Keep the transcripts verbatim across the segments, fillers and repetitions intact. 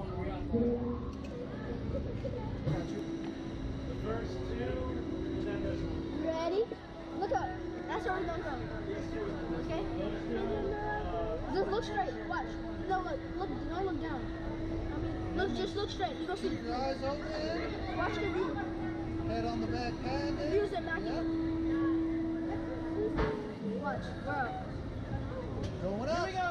The first two, and then this one. Ready? Look up. That's where we're gonna go. Okay? Just look straight. Watch. No, look. Look. Don't look down. I mean, look. Just look straight. You gonna see. Keep your eyes open. Watch the view. Head on the back pad. Views immaculate. Yep. Watch. We're up. Going up. Here we go.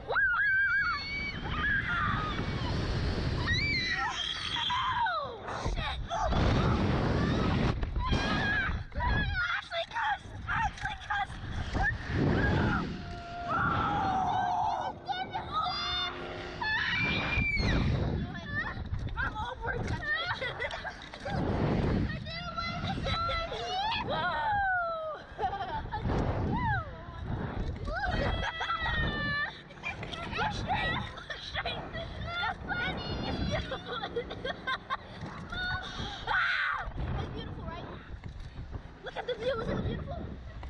It's beautiful, right? Look at the view, isn't it beautiful?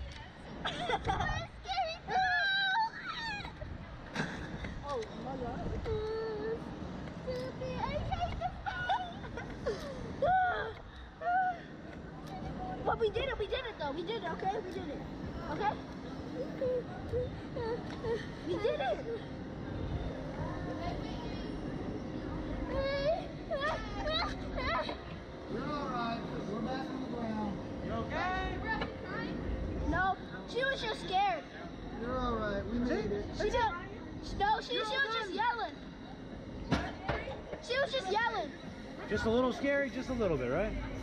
Oh my god. But we did it, we did it though. We did it, okay? We did it. Okay? We did it. You're alright. We're back on the ground. You okay? No, she was just scared. You're alright. We made it. She just, no, she, she was just yelling. She was just yelling. Just a little scary, just a little bit, right?